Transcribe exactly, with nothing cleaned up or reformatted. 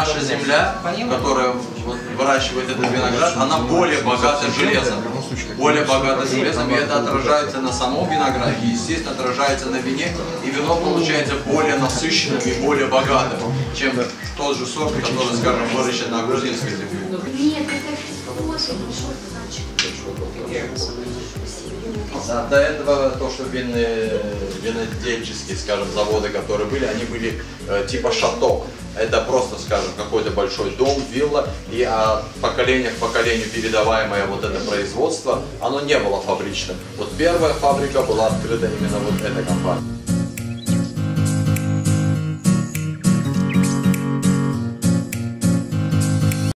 наша земля, которая вот выращивает этот виноград, она более богата железом. Более богата железом, и это отражается на самом винограде, и, естественно, отражается на вине, и вино получается более насыщенным и более богатым, чем тот же сорт, который, скажем, выращен на грузинской земле. Нет, это способ, А до этого то, что винные, винодельческие, скажем, заводы, которые были, они были э, типа шато. Это просто, скажем, какой-то большой дом, вилла, и от поколения к поколению передаваемое вот это производство, оно не было фабричным. Вот первая фабрика была открыта именно вот этой компанией.